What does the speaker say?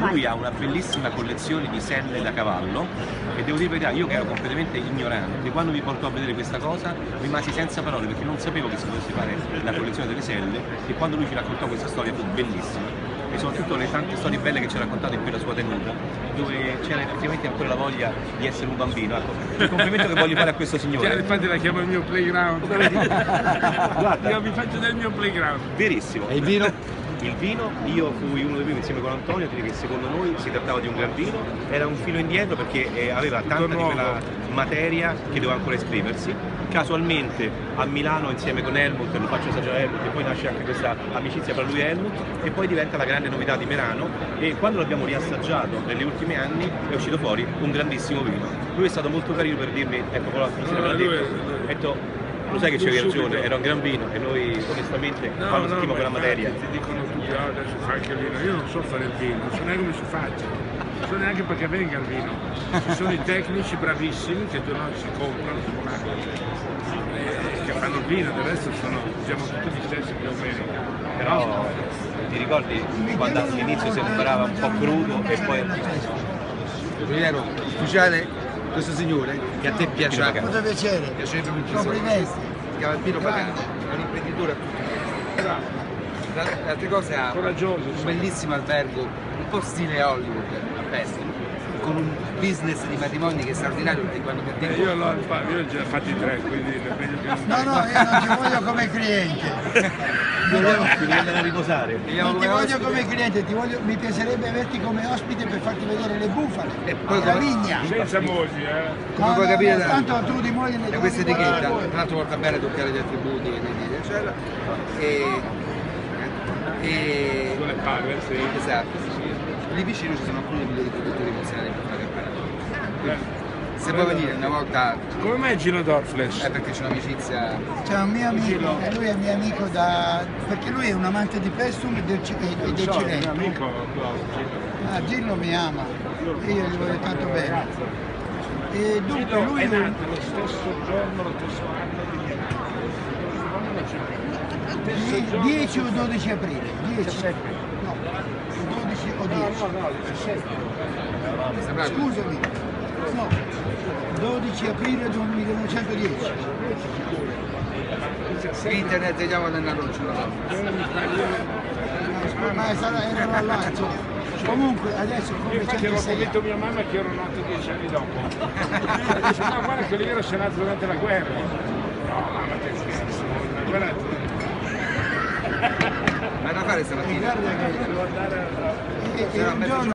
lui ha una bellissima collezione di selle da cavallo e devo dire la verità, io che ero completamente ignorante, quando mi portò a vedere questa cosa rimasi senza parole perché non sapevo che si potesse fare la collezione delle selle e quando lui ci raccontò questa storia fu bellissima. E soprattutto le tante storie belle che ci ha raccontato in quella sua tenuta, dove c'era effettivamente ancora la voglia di essere un bambino. Ecco, il complimento che voglio fare a questo signore. Infatti la chiamo il mio playground. Guarda, Io vi faccio del mio playground. verissimo. E il vino? Il vino, io fui uno dei primi insieme con Antonio a dire che secondo noi si trattava di un gran vino, era un filo indietro perché aveva tanta di quella materia che doveva ancora esprimersi. Casualmente a Milano insieme con Helmut, lo faccio assaggiare a Helmut e poi nasce anche questa amicizia tra lui e Helmut e poi diventa la grande novità di Merano e quando l'abbiamo riassaggiato negli ultimi anni è uscito fuori un grandissimo vino. Lui è stato molto carino per dirmi, ecco, con la me l'ha detto, lo sai che c'avevi ragione, era un gran vino e noi onestamente quando sentiamo quella materia. Ti dicono tutti, adesso fai anche il vino, io non so fare il vino, non so neanche come si faccia, non so neanche perché venga il vino. Ci sono i tecnici bravissimi che non si comprano, si pagano, che fanno il vino, del resto siamo tutti gli stessi più o meno. Però ti ricordi quando all'inizio sembrava un po' crudo e poi... Guglielmo, ufficiale questo signore che a te piacerà. Molto piacere. Piacerebbe molto. Complimenti. Si chiama Pino Pagano, è un imprenditore a tutti i effetti. Tra le altre cose ha Coraggioso, un bellissimo albergo, un po' stile Hollywood, a Pesti, con un business di matrimoni che è straordinario perché quando mi ha detto... io ho già fatti 3, quindi è meglio che non... No, io non ti voglio come cliente. Ti devi andare a riposare. Non ti voglio come cliente, mi piacerebbe averti come ospite per farti vedere le bufale E poi la vigna. Senza mogli, Come puoi capire tanto tu di moglie ne da questa etichetta, tra l'altro porta bene a toccare gli attributi, quindi, eccetera. con le palle, sì. Esatto. Lì vicino ci sono alcuni dei migliori produttori nazionali per fare campagna. Se puoi venire una volta Come mai Gino Dorfles? è perché c'è un'amicizia. C'è un mio amico, e lui è mio amico perché lui è un amante di Pestum e del Mio Cilento. amico Gillo mi ama e io gli voglio tanto bene. E dunque Gino lui è nato lo stesso giorno, lo stesso anno 10 o 12 aprile? 10? No, 12 o 10. No, 17. Scusami, no, 12 aprile 1910. Internet vediamo nella luce. Ma erano all'alzo. Comunque adesso come Infatti avevo 106 convinto mia mamma che ero nato 10 anni dopo. Dice, no, guarda che Oliviero si è nato durante la guerra. No, mamma che scherzo, la guerra... Ma da fare stamattina? guarda che Devo andare a... un giorno